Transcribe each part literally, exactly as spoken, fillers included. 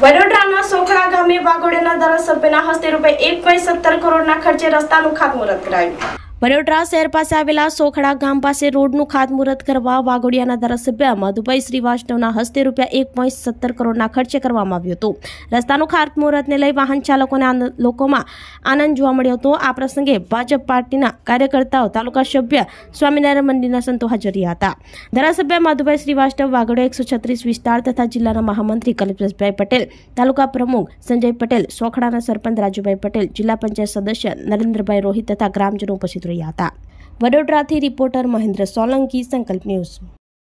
વડોદરાના સોખડા ગામે વાઘોડિયાના ધારાસભ્યના હસ્તે રૂપિયા એક પોઈન્ટ સત્તર કરોડના ખર્ચે રસ્તાનું ખાતમુહૂર્ત કરાયું। વડોદરા શહેર પાસે આવેલા સોખડા ગામ પાસે રોડનું ખાતમુહૂર્ત કરવા વાઘોડિયાના ધારાસભ્ય મધુભાઈ શ્રીવાસ્તવના હસ્તે રૂપિયા એક પોઈન્ટ સત્તર કરોડના ખર્ચે કરવામાં આવ્યું હતું। રસ્તાનું ખાતમુહૂર્તને લઈ વાહન ચાલકોને લોકોમાં આનંદ જોવા મળ્યો હતો। આ પ્રસંગે ભાજપ પાર્ટીના કાર્યકર્તાઓ, તાલુકા સભ્ય, સ્વામિનારાયણ મંદિરના સંતો હાજર રહ્યા હતા। ધારાસભ્ય મધુભાઈ શ્રીવાસ્તવ, વાઘોડિયા એકસો છત્રીસ વિસ્તાર તથા જિલ્લાના મહામંત્રી કલ્પેશભાઈ પટેલ, તાલુકા પ્રમુખ સંજય પટેલ, સોખડાના સરપંચ રાજુભાઈ પટેલ, જિલ્લા પંચાયત સદસ્ય નરેન્દ્રભાઈ રોહિત તથા ગ્રામજનો ઉપસ્થિત રહ્યા હતા। વડોદરાથી રિપોર્ટર મહેન્દ્ર સોલંકી, સંકલ્પ ન્યૂઝ।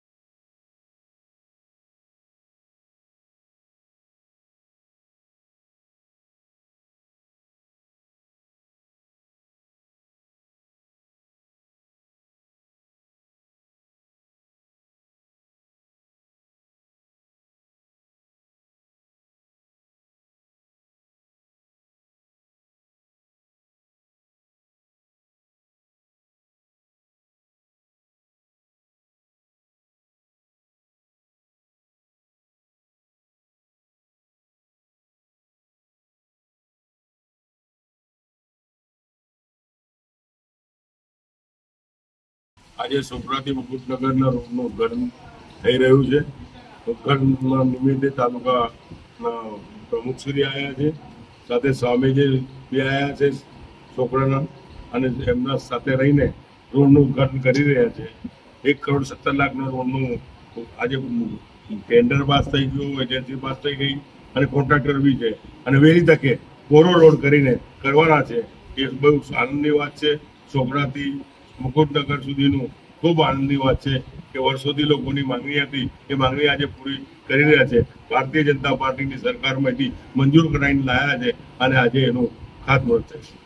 આજે સોખડાથી મુકુટનગરના રોડનું ઉદ્ઘાટન થઈ રહ્યું છે। ઉદ્ઘાટનના નિમિત્તે તાલુકાના પ્રમુખશ્રી આવ્યા છે, સાથે સ્વામીજી બી આવ્યા છે સોખડાના, અને એમના સાથે રહીને રોડનું ઉદ્ઘાટન કરી રહ્યા છે। એક કરોડ સત્તર લાખના રોડનું આજે ટેન્ડર પાસ થઈ ગયું, એજન્સી પાસ થઈ ગઈ અને કોન્ટ્રાક્ટર બી છે, અને વહેલી તકે કોરો રોડ કરીને કરવાના છે। એ બહુ આનંદની વાત છે। સોખડાથી મુકુટનગર સુધીનું ખૂબ આનંદની વાત છે કે વર્ષોથી લોકોની માંગણી હતી, એ માંગણી આજે પૂરી કરી રહ્યા છે। ભારતીય જનતા પાર્ટીની સરકારમાંથી મંજૂર કરાવીને લાયા છે અને આજે એનું ખાતમુહૂર્ત થશે।